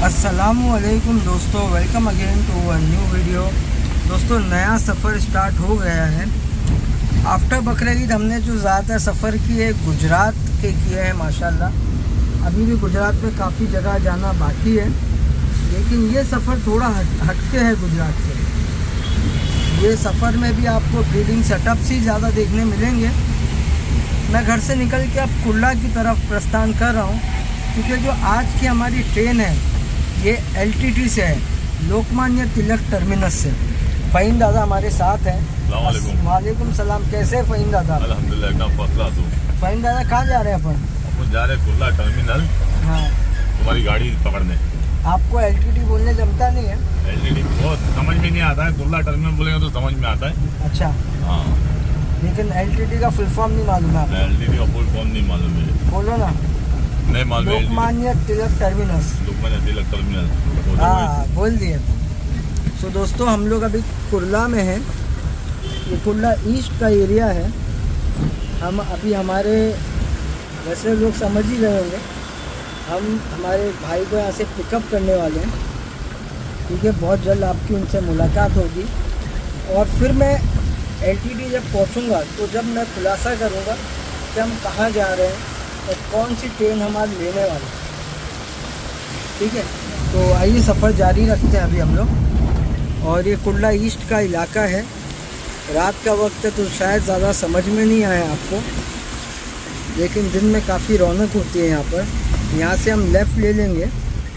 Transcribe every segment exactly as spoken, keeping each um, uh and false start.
अस्सलामुअलैकुम दोस्तों, welcome again to a new video. दोस्तों, नया सफ़र स्टार्ट हो गया है। आफ्टर बकरीद हमने जो ज़्यादा सफ़र किए गुजरात के किए हैं माशाल्लाह। अभी भी गुजरात में काफ़ी जगह जाना बाकी है, लेकिन ये सफ़र थोड़ा हट हटके है गुजरात से। ये सफ़र में भी आपको ब्रीडिंग सेटअप्स ही ज़्यादा देखने मिलेंगे। मैं घर से निकल के अब कुल्ला की तरफ प्रस्थान कर रहा हूँ, क्योंकि जो आज की हमारी ट्रेन है ये एलटीटी से है, लोकमान्य तिलक टर्मिनस से। फ़हीम दादा हमारे साथ हैं। वालेकुम सलाम। कैसे फ़हीम दादा? अल्हम्दुलिल्लाह एकदम फर्स्ट क्लास हूँ। फ़हीम दादा कहाँ जा रहे हैं अपन? अपन जा रहे हैं कुल्ला टर्मिनल। हाँ, तुम्हारी गाड़ी पकड़ने। आपको एलटीटी बोलने जमता नहीं है? एलटीटी बहुत समझ में नहीं आता है, कुल्ला टर्मिनल बोलेंगे तो समझ में आता है। अच्छा, हाँ, लेकिन एलटीटी का फुल फॉर्म नहीं मालूम है? एलटीटी का फुल फॉर्म नहीं मालूम है। बोलो ना। नहीं मालूम। लोकमान्य तिलक टर्मिनस। लोकमान्य तिलक टर्मिनल। हाँ, बोल दिए। सो दोस्तों, हम लोग अभी कुर्ला में हैं। ये कुर्ला ईस्ट का एरिया है। हम अभी हमारे वैसे लोग समझ ही गए होंगे, हम हमारे भाई को यहाँ से पिकअप करने वाले हैं, क्योंकि बहुत जल्द आपकी उनसे मुलाकात होगी। और फिर मैं एलटीटी जब पहुँचूँगा तो जब मैं खुलासा करूँगा कि हम कहाँ जा रहे हैं और कौन सी ट्रेन हमारे लेने वाली। ठीक है, तो आइए सफ़र जारी रखते हैं अभी हम लोग। और ये कुर्ला ईस्ट का इलाका है। रात का वक्त है तो शायद ज़्यादा समझ में नहीं आया आपको, लेकिन दिन में काफ़ी रौनक होती है यहाँ पर। यहाँ से हम लेफ़्ट ले लेंगे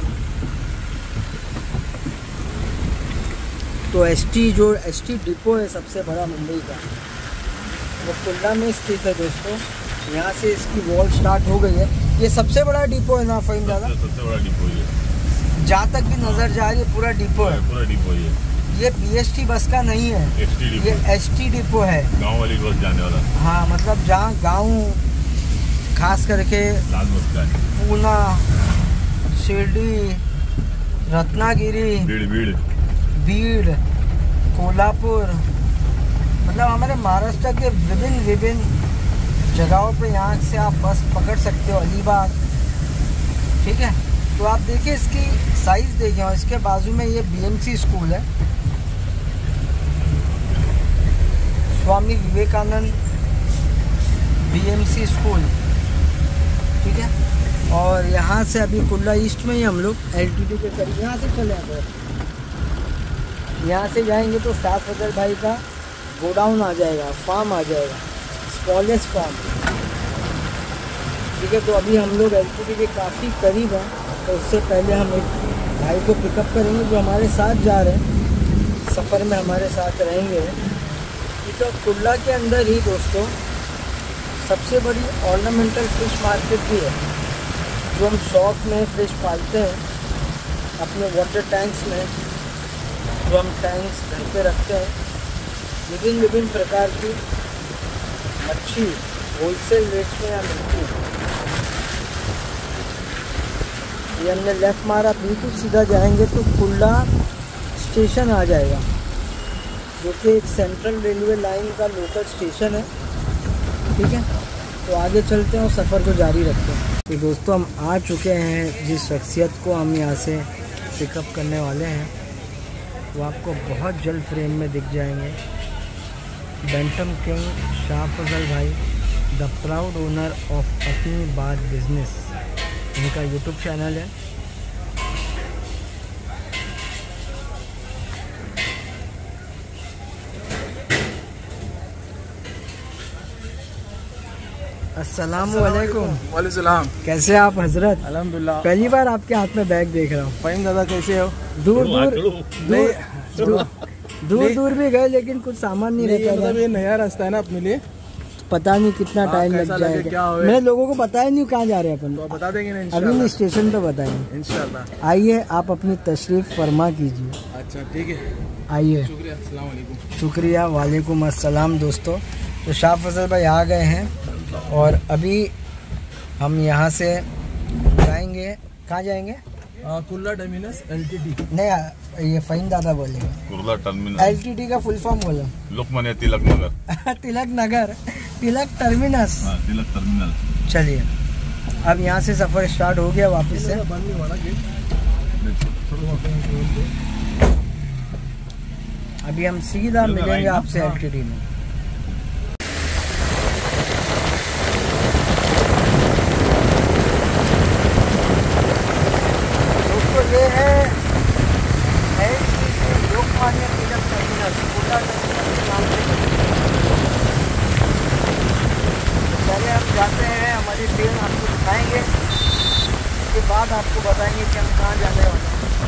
तो एसटी जो एसटी डिपो है सबसे बड़ा मुंबई का, वो कुर्ला में स्थित है दोस्तों। यहाँ से इसकी वॉल स्टार्ट हो गई है। ये सबसे बड़ा डिपो है ना फ़हीम दादा? सबसे बड़ा डिपो है, जहाँ तक भी नज़र जा रही है पूरा डिपो है। पूरा डिपो है। ये बीएसटी बस का नहीं है, ये एसटी डिपो है, गांव वाली बस जाने वाला। हाँ, मतलब जहाँ गांव खास करके लाल बस का है। पूना, शिरडी, रत्नागिरी, भीड़ भीड़ बीड़, कोल्हापुर, मतलब हमारे महाराष्ट्र के विभिन्न विभिन्न जगहों पे यहाँ से आप बस पकड़ सकते हो। अलीबाग, ठीक है। तो आप देखिए इसकी साइज़ देखें, और इसके बाजू में ये बीएमसी स्कूल है, स्वामी विवेकानंद बीएमसी स्कूल, ठीक है। और यहाँ से अभी कुर्ला ईस्ट में ही हम लोग एलटीटी के करीब यहाँ से चले आते हैं। यहाँ से जाएंगे तो सात हजार भाई का गोडाउन आ जाएगा, फार्म आ जाएगा, स्मॉलेस्ट फार्म, ठीक है। तो अभी हम लोग एलटीटी के काफ़ी करीब हैं, तो उससे पहले हम एक भाई को पिकअप करेंगे जो हमारे साथ जा रहे हैं, सफ़र में हमारे साथ रहेंगे। तो कुर्ला के अंदर ही दोस्तों सबसे बड़ी ऑर्नामेंटल फ़िश मार्केट भी है, जो हम शौक में फ़िश पालते हैं अपने वाटर टैंक्स में, जो हम टैंक्स घर पे रखते हैं। विभिन्न विभिन्न प्रकार की मच्छी होलसेल रेट में यहाँ मिलती है। ये हमने लेफ़्ट मारा, बिल्कुल सीधा जाएंगे तो कुर्ला स्टेशन आ जाएगा, जो कि एक सेंट्रल रेलवे लाइन का लोकल स्टेशन है, ठीक है। तो आगे चलते हैं और सफ़र को जारी रखते हैं। तो दोस्तों, हम आ चुके हैं जिस शख्सियत को हम यहाँ से पिकअप करने वाले हैं, वो आपको बहुत जल्द फ्रेम में दिख जाएंगे। बैंटम किंग शाह फजल भाई, द प्राउड ओनर ऑफ अपनी बात बिजनेस, इनका यूट्यूब चैनल है। अस्सलामुअलैकुम। वालेकुम सलाम। कैसे आप हजरत? अल्हम्दुलिल्लाह। पहली बार आपके हाथ में बैग देख रहा हूँ। फ़हीम दादा कैसे हो? दूर दूर दूर दूर दूर दूर भी गए, लेकिन कुछ सामान नहीं रहता। मतलब ये नया रास्ता है ना अपने लिए, पता नहीं कितना टाइम लग जाएगा। मैंने लोगों को बताया नहीं कहाँ जा रहे हैं अपन, तो बता देंगे ना अभी नहीं, स्टेशन पे बताएंगे इंशाल्लाह। आइए, आप अपनी तशरीफ फरमा कीजिए। अच्छा, ठीक है, आइए। शुक्रिया। अस्सलाम वालेकुम। शुक्रिया। वालेकुम अस्सलाम। दोस्तों, तो शाह फजल भाई आ गए हैं और अभी हम यहाँ से जाएंगे। कहाँ जाएंगे? Kurla terminus LTT. नहीं, ये फ़हीम दादा बोलेगा। कुर्ला टर्मिनल एलटीटी का फुल फॉर्म बोलो। लोकमान्य तिलक नगर। तिलक नगर, तिलक टर्मिनस। हाँ, तिलक टर्मिनल। चलिए, अब यहाँ से सफ़र स्टार्ट हो गया वापस से। बंद नहीं हुआ ना गेट? अभी हम सीधा मिलेंगे आपसे एलटीडी में। दोस्तों ये है लोकमान्य तिलक टर्मिनस, कोटा टर्मिनस के नाम से। पहले हम जाते हैं, हमारी ट्रेन आपको दिखाएंगे, उसके बाद आपको बताएंगे कि हम कहाँ जाने वाले हैं।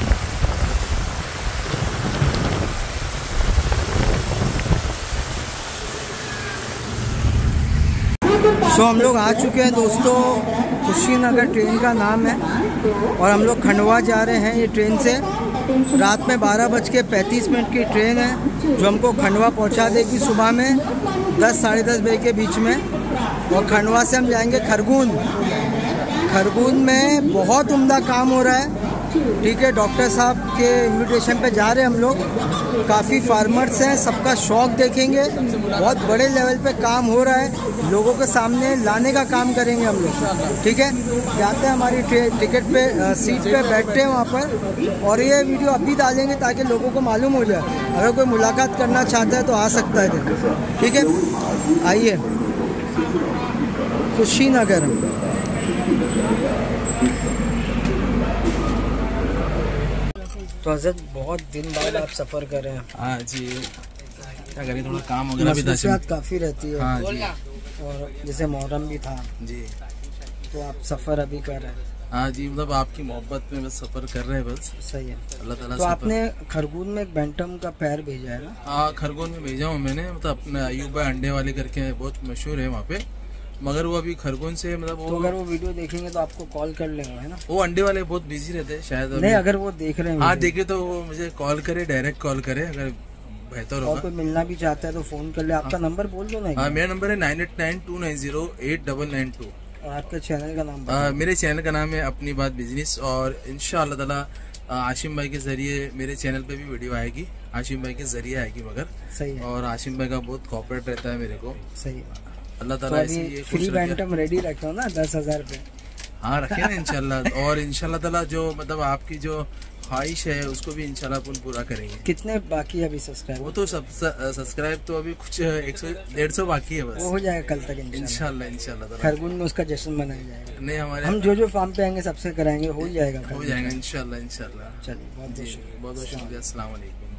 सो हम लोग आ चुके हैं दोस्तों, कुशीनगर ट्रेन का नाम है, और हम लोग खंडवा जा रहे हैं। ये ट्रेन से रात में बारह बज के पैंतीस मिनट की ट्रेन है, जो हमको खंडवा पहुंचा देगी सुबह में दस साढ़े दस बजे के बीच में। और खंडवा से हम जाएंगे खरगोन। खरगोन में बहुत उम्दा काम हो रहा है, ठीक है। डॉक्टर साहब के इनविटेशन पे जा रहे हैं हम लोग। काफ़ी फार्मर्स हैं, सबका शौक देखेंगे। बहुत बड़े लेवल पे काम हो रहा है, लोगों के सामने लाने का काम करेंगे हम लोग, ठीक है। जाते हैं हमारी टिकट पे, सीट पे बैठते हैं वहाँ पर, और ये वीडियो अभी डालेंगे ताकि लोगों को मालूम हो जाए। अगर कोई मुलाकात करना चाहता है तो आ सकता है, ठीक है। आइए कुशीनगर। तो हज़रत बहुत दिन बाद आप सफ़र कर रहे हैं। हाँ जी, क्या करें, थोड़ा काम वगैरह भी था, काफ़ी रहती है। हाँ जी, और जैसे मुहर्रम भी था जी, तो आप सफ़र अभी कर रहे हैं। हाँ जी, मतलब आपकी मोहब्बत में बस सफ़र कर रहे हैं बस। सही है। अल्लाह ताला। तो आपने खरगोन में एक बैंटम का पैर भेजा है ना? हाँ, खरगोन में भेजा हूँ मैंने, मतलब अपने अयूब भाई अंडे वाले करके बहुत मशहूर है वहाँ पे, मगर वो अभी खरगोन से मतलब वो, तो अगर वो वीडियो देखेंगे तो आपको कॉल कर लेंगे, है ना? वो अंडे वाले बहुत बिजी रहते हैं शायद। नहीं, अगर वो देख रहे हैं, हाँ देखे तो वो मुझे कॉल करे, डायरेक्ट कॉल करे अगर बेहतर होगा। और कोई मिलना भी चाहता है तो फोन कर ले। आपका नंबर बोल दो ना। हाँ, मेरा नंबर है nine eight nine two nine zero eight double nine two. और आपके चैनल का नाम? आ, मेरे चैनल का नाम है अपनी बात बिजनेस, और इंशाअल्लाह ताला आशिम भाई के जरिए मेरे चैनल पे भी वीडियो आएगी, आशिम भाई के जरिए आएगी मगर। सही है। और आशिम भाई का बहुत कॉपरेट रहता है मेरे को। सही है। अल्लाह तो ताला ऐसे अभी ये फ्री बैंटम रेडी रखो ना, दस हजार पे। हाँ रखे ना इंशाल्लाह। और इंशाल्लाह ताला जो मतलब आपकी जो ख्वाहिश है उसको भी इंशाल्लाह अपन पूरा करेंगे। कितने बाकी है अभी सब्सक्राइब? वो तो सब सब्सक्राइब तो अभी कुछ एक सौ डेढ़ सौ बाकी है बस। वो हो जाएगा कल तक इंशाल्लाह। इंशाल्लाह ताला खरगोन में उसका जश्न मनाया जाएगा। नहीं, हमारे हम जो जो फार्म पे आएंगे सबसे कराएंगे, हो जाएगा, हो जाएगा इंशाल्लाह। इंशाल्लाह। चलिए, बहुत बहुत शुक्रिया। बहुत बहुत शुक्रिया। अस्सलाम वालेकुम।